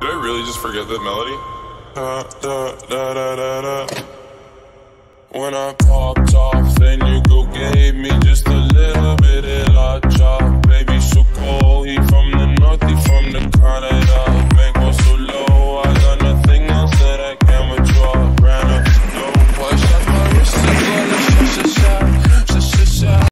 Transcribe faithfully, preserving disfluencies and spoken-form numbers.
Did I really just forget the melody? Da, da, da, da, da, da. When I popped off, then you go gave me just a little bit of la chop.